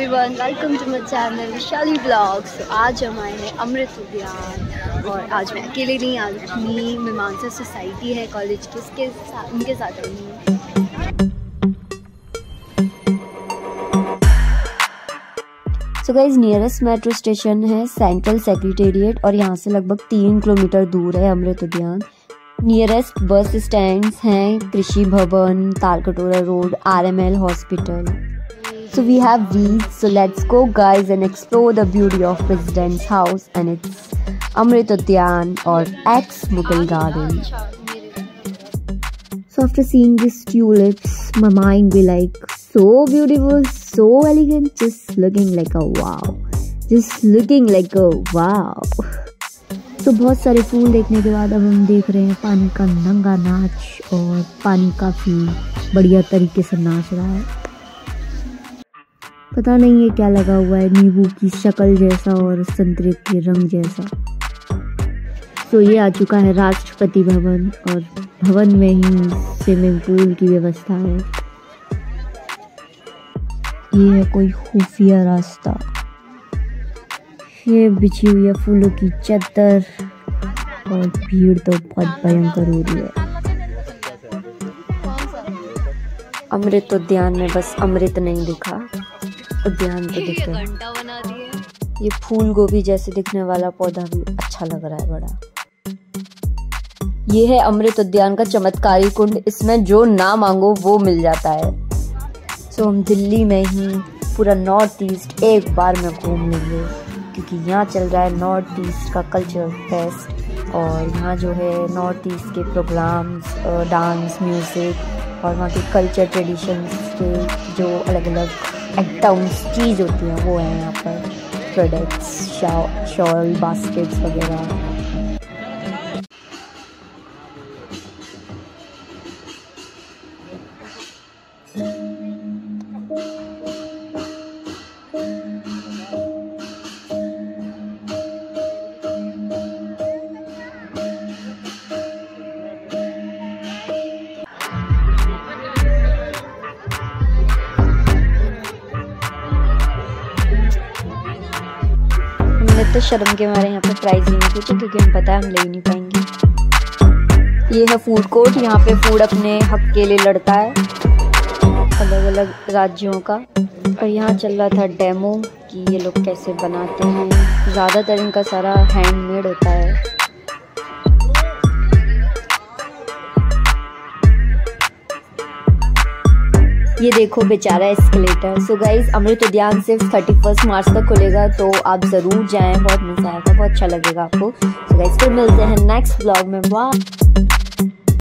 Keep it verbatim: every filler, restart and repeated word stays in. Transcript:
Everyone, welcome to my channel Vishali blogs. आज हम आए हैं अमृत उद्यान और आज मैं अकेले नहीं, आज अपनी मीमांसा सोसाइटी है कॉलेज के, उसके साथ उनके साथ आई हूँ। So guys, nearest metro station है सेंट्रल सेक्रेटेरिएट और यहाँ से लगभग तीन किलोमीटर दूर है अमृत उद्यान। नियरेस्ट बस स्टैंड्स हैं Krishi Bhavan, Talkatora road, R M L hospital. So we have these. So let's go guys and explore the beauty of President's House and its Amrit Udyan or ex-Mughal Garden. So after seeing these tulips, my mind be like so beautiful, so elegant, just looking like a wow. Just looking like a wow. तो बहुत सारे फूल देखने के बाद अब हम देख रहे हैं पानी का नंगा नाच और पानी काफ़ी बढ़िया तरीके से नाच रहा है। पता नहीं ये क्या लगा हुआ है, नींबू की शक्ल जैसा और संतरे के रंग जैसा। तो ये आ चुका है राष्ट्रपति भवन और भवन में ही स्विमिंग पूल की व्यवस्था है। ये है कोई खुफिया रास्ता, ये बिछी हुई है फूलों की चादर और भीड़ तो बहुत भयंकर हो रही है। अमृत उद्यान में बस अमृत नहीं दिखा, उद्यान तो दिख रहा है। ये फूल गोभी जैसे दिखने वाला पौधा भी अच्छा लग रहा है बड़ा। ये है अमृत उद्यान का चमत्कारी कुंड, इसमें जो ना मांगो वो मिल जाता है। सो हम दिल्ली में ही पूरा नॉर्थ ईस्ट एक बार में घूम लेंगे क्योंकि यहाँ चल रहा है नॉर्थ ईस्ट का कल्चरल फेस्ट और यहाँ जो है नॉर्थ ईस्ट के प्रोग्राम्स, डांस, म्यूज़िक और वहाँ के कल्चर ट्रेडिशंस के जो अलग अलग आइटम्स चीज़ होती हैं वो है यहाँ पर, प्रोडक्ट्स, शॉल, बास्केट्स वगैरह। तो शर्म के मारे यहाँ पे प्राइस ही नहीं पूछे क्योंकि हम पता है हम ले नहीं पाएंगे। ये है फूड कोर्ट, यहाँ पे फूड अपने हक के लिए लड़ता है अलग अलग राज्यों का। और यहाँ चल रहा था डेमो कि ये लोग कैसे बनाते हैं, ज़्यादातर इनका सारा हैंडमेड होता है। ये देखो बेचारा एस्केलेटर। सो गाइज, अमृत उद्यान सिर्फ थर्टी फर्स्ट मार्च तक खुलेगा तो आप ज़रूर जाएं, बहुत मज़ा आएगा, बहुत अच्छा लगेगा आपको। सो गाइज, फिर मिलते हैं नेक्स्ट ब्लॉग में। वाह।